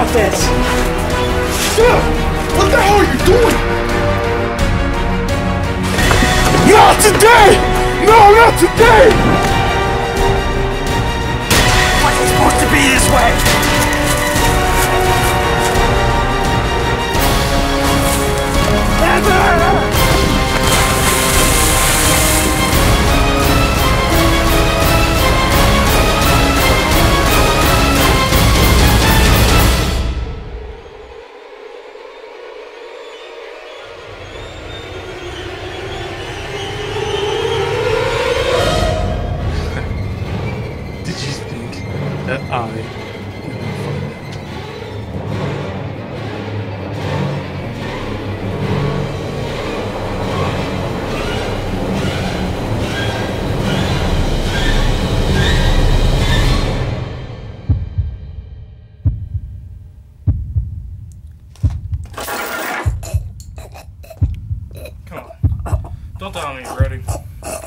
this! What the hell are you doing? Not today! No, not today! Was it supposed to be this way? Did you think that I would find out? Come on. Don't tell me you're ready.